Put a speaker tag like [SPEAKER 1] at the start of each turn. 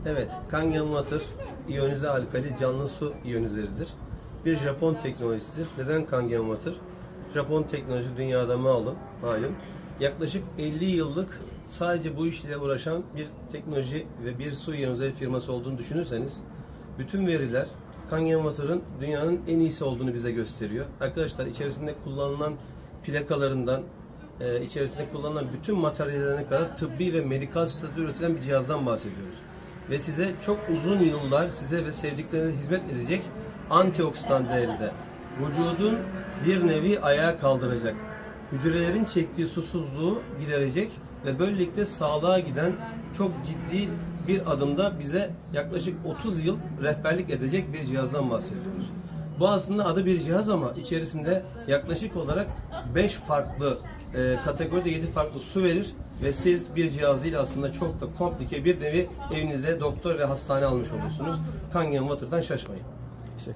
[SPEAKER 1] Evet, Kangen Water iyonize alkali canlı su iyonizeridir. Bir Japon teknolojisidir. Neden Kangen Water? Japon teknoloji dünyada malum. Yaklaşık 50 yıllık sadece bu işle uğraşan bir teknoloji ve bir su iyonizeri firması olduğunu düşünürseniz, bütün veriler Kangen Water'ın dünyanın en iyisi olduğunu bize gösteriyor. Arkadaşlar, içerisinde kullanılan plakalarından, içerisinde kullanılan bütün materyallerine kadar tıbbi ve medikal statüde üretilen bir cihazdan bahsediyoruz. Ve size çok uzun yıllar size ve sevdiklerinize hizmet edecek antioksidan değerinde. Vücudun bir nevi ayağa kaldıracak. Hücrelerin çektiği susuzluğu giderecek ve böylelikle sağlığa giden çok ciddi bir adımda bize yaklaşık 30 yıl rehberlik edecek bir cihazdan bahsediyoruz. Bu aslında adı bir cihaz ama içerisinde yaklaşık olarak 5 farklı kategoride 7 farklı su verir ve siz bir cihazıyla aslında çok da komplike bir nevi evinize doktor ve hastane almış olursunuz. Kangen Water'dan şaşmayın.